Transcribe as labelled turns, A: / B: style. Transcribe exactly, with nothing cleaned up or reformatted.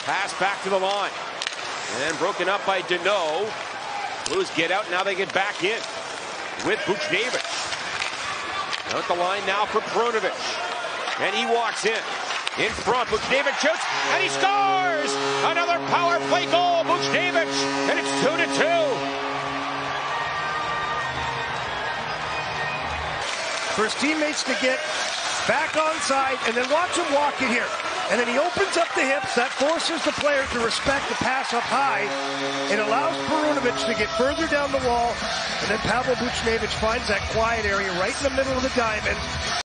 A: Pass back to the line. And broken up by Danault. Blues get out, now they get back in with Buchnevich. Out the line now for Perunovic. And he walks in. In front, Buchnevich shoots, and he scores! Another power play goal, Buchnevich, and it's two to two.
B: For his teammates to get back onside, and then watch him walk in here. And then he opens up the hips. That forces the player to respect the pass up high. It allows Perunovic to get further down the wall. And then Pavel Buchnevich finds that quiet area right in the middle of the diamond.